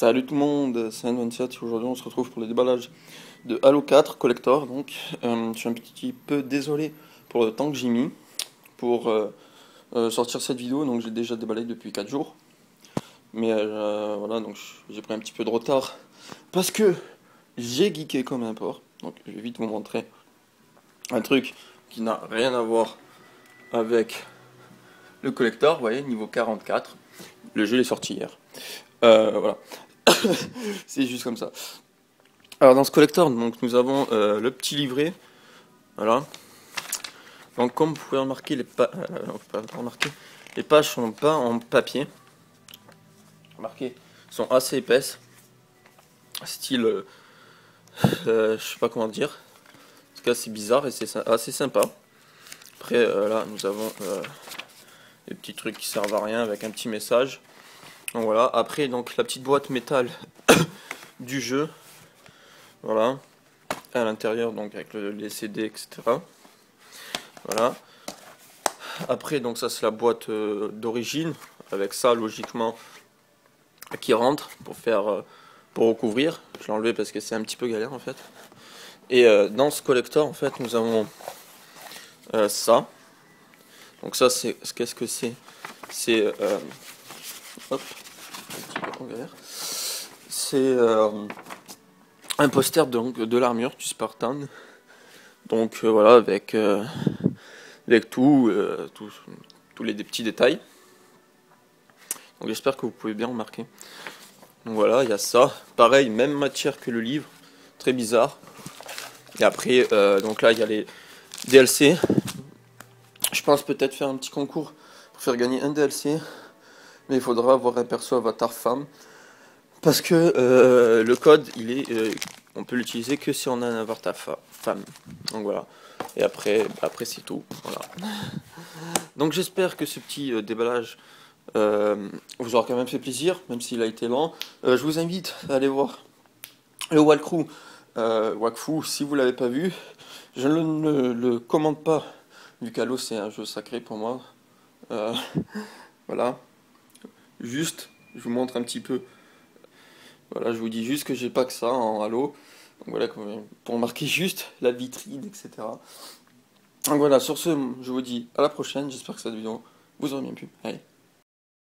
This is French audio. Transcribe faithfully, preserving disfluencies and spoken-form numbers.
Salut tout le monde, c'est N vingt-sept et aujourd'hui on se retrouve pour le déballage de Halo quatre Collector. Donc euh, je suis un petit peu désolé pour le temps que j'ai mis pour euh, euh, sortir cette vidéo. Donc j'ai déjà déballé depuis quatre jours. Mais euh, voilà, donc j'ai pris un petit peu de retard parce que j'ai geeké comme un porc. Donc je vais vite vous montrer un truc qui n'a rien à voir avec le Collector. Vous voyez, niveau quarante-quatre. Le jeu est sorti hier. Euh, voilà. C'est juste comme ça. Alors dans ce collector, donc nous avons euh, le petit livret, voilà. Donc comme vous pouvez remarquer, les, pa euh, remarquer, les pages sont pas en papier. Remarquez, sont assez épaisses, style, euh, euh, je sais pas comment dire. En tout cas, c'est bizarre et c'est assez sympa. Après, euh, là, nous avons euh, des petits trucs qui servent à rien avec un petit message. Donc voilà. Après, donc la petite boîte métal du jeu. Voilà, à l'intérieur, donc avec le, les C D, et cetera. Voilà. Après, donc ça c'est la boîte euh, d'origine, avec ça logiquement qui rentre pour faire, euh, pour recouvrir. Je l'ai enlevé parce que c'est un petit peu galère en fait. Et euh, dans ce collector en fait nous avons euh, ça. Donc ça c'est, qu'est-ce que c'est? C'est, euh, hop, un petit peu en galère. C'est euh, un poster donc de l'armure du Spartan. Donc euh, voilà, avec, euh, avec tout, euh, tout, tous les des petits détails. Donc j'espère que vous pouvez bien remarquer. Donc voilà, il y a ça. Pareil, même matière que le livre. Très bizarre. Et après, euh, donc là, il y a les D L C. Je pense peut-être faire un petit concours pour faire gagner un D L C. Mais il faudra avoir un perso avatar femme. Parce que euh, le code, il est, euh, on peut l'utiliser que si on a un avatar femme. Donc voilà. Et après, après c'est tout. Voilà. Donc j'espère que ce petit euh, déballage euh, vous aura quand même fait plaisir, même s'il a été lent. Euh, je vous invite à aller voir le walkthrough euh, Wakfu si vous l'avez pas vu. Je ne le, le commande pas, vu qu'Halo c'est un jeu sacré pour moi. Euh, voilà. Juste, je vous montre un petit peu. Voilà, je vous dis juste que j'ai pas que ça en Halo. Donc voilà, pour marquer juste la vitrine, et cetera. Donc voilà, sur ce, je vous dis à la prochaine. J'espère que cette vidéo vous aura bien plu. Allez.